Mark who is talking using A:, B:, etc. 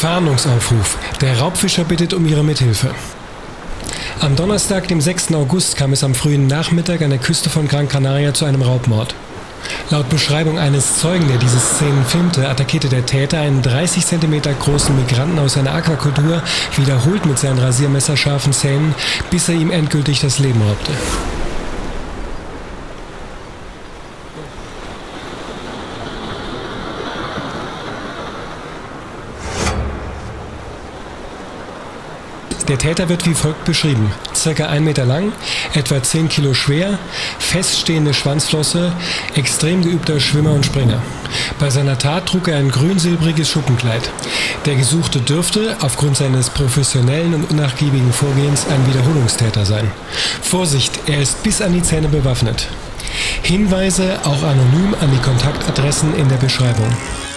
A: Fahndungsaufruf. Der Raubfischer bittet um Ihre Mithilfe. Am Donnerstag, dem 6. August, kam es am frühen Nachmittag an der Küste von Gran Canaria zu einem Raubmord. Laut Beschreibung eines Zeugen, der diese Szenen filmte, attackierte der Täter einen 30 cm großen Migranten aus einer Aquakultur wiederholt mit seinen rasiermesserscharfen Zähnen, bis er ihm endgültig das Leben raubte. Der Täter wird wie folgt beschrieben: Circa 1 Meter lang, etwa 10 Kilo schwer, feststehende Schwanzflosse, extrem geübter Schwimmer und Springer. Bei seiner Tat trug er ein grün-silbriges Schuppenkleid. Der Gesuchte dürfte, aufgrund seines professionellen und unnachgiebigen Vorgehens, ein Wiederholungstäter sein. Vorsicht, er ist bis an die Zähne bewaffnet. Hinweise auch anonym an die Kontaktadressen in der Beschreibung.